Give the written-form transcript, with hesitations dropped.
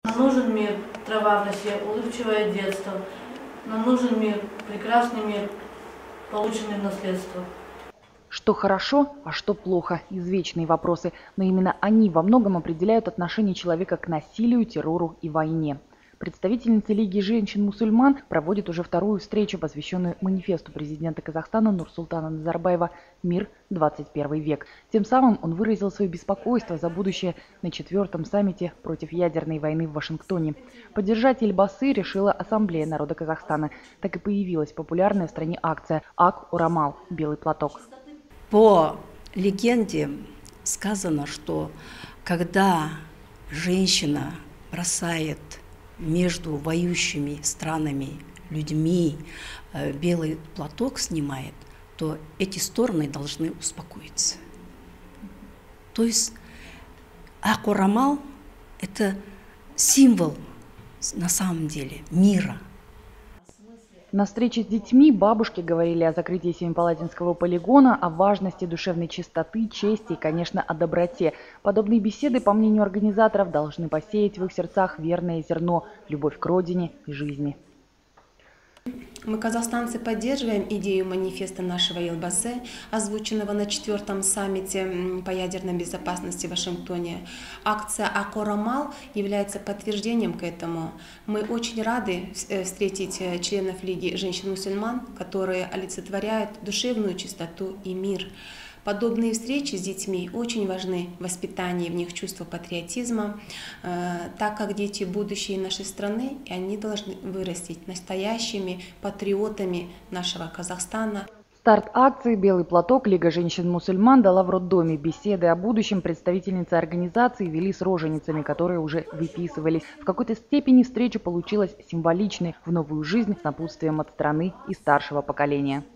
Нам нужен мир, трава в росе, улыбчивое детство. Нам нужен мир, прекрасный мир, полученный в наследство. Что хорошо, а что плохо – извечные вопросы, но именно они во многом определяют отношение человека к насилию, террору и войне. Представительница Лиги женщин-мусульман проводит уже вторую встречу, посвященную манифесту президента Казахстана Нурсултана Назарбаева «Мир. 21 век». Тем самым он выразил свое беспокойство за будущее на 4-м саммите против ядерной войны в Вашингтоне. Поддержать Эльбасы решила Ассамблея народа Казахстана. Так и появилась популярная в стране акция «Ак Орамал» – белый платок. По легенде сказано, что когда женщина бросает между воюющими странами, людьми, белый платок снимает, то эти стороны должны успокоиться. То есть Ак Орамал – это символ на самом деле мира. На встрече с детьми бабушки говорили о закрытии Семипалатинского полигона, о важности душевной чистоты, чести и, конечно, о доброте. Подобные беседы, по мнению организаторов, должны посеять в их сердцах верное зерно – любовь к родине и жизни. Мы, казахстанцы, поддерживаем идею манифеста нашего Елбасы, озвученного на 4-м саммите по ядерной безопасности в Вашингтоне. Акция «Ак Орамал» является подтверждением к этому. Мы очень рады встретить членов Лиги женщин-мусульман, которые олицетворяют душевную чистоту и мир. Подобные встречи с детьми очень важны в воспитании в них чувства патриотизма, так как дети – будущее нашей страны, и они должны вырастить настоящими патриотами нашего Казахстана. Старт акции «Белый платок» Лига женщин-мусульман дала в роддоме. Беседы о будущем представительницы организации вели с роженицами, которые уже выписывались. В какой-то степени встреча получилась символичной в новую жизнь с напутствием от страны и старшего поколения.